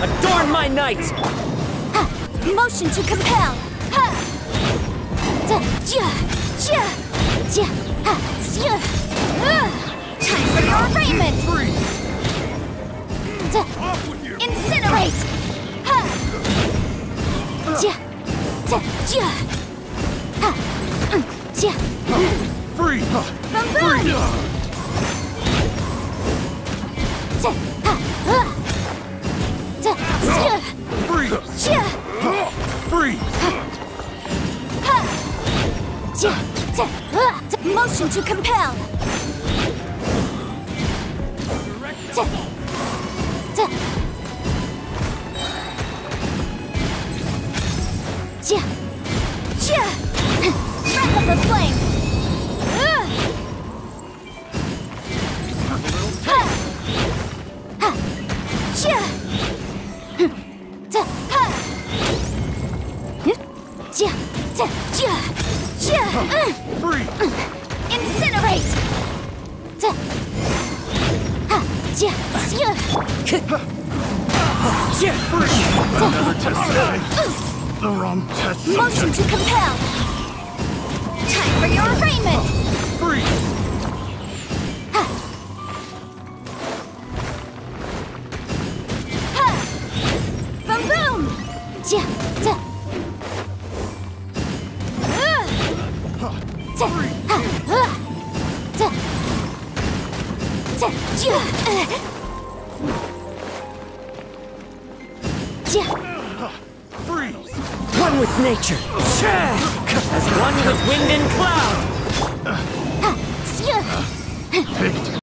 Adorn my night! Motion to compel! Time for your arraignment! Incinerate! Free! Boom boom! Free! Free! Motion to compel! Breath of the flame! Free! Incinerate! Another test today. The wrong test. Motion to compel! Time for your arraignment! Free! Boom boom! Free! One with nature! As one with wind and cloud! Picked.